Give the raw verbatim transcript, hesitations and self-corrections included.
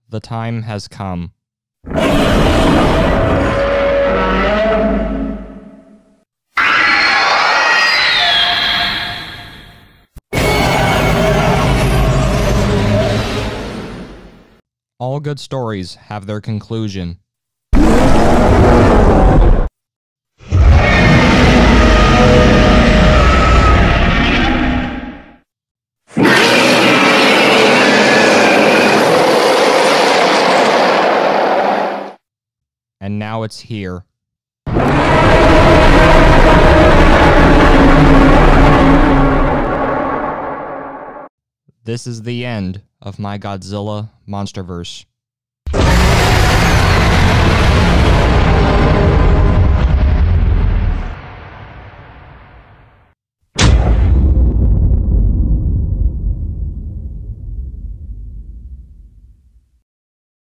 The time has come. All good stories have their conclusion. And now it's here. This is the end of my Godzilla Monsterverse.